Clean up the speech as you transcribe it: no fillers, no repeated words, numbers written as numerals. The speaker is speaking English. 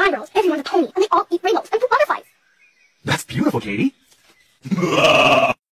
my world, everyone's a pony, and they all eat rainbows and poop butterflies. That's beautiful, Katie.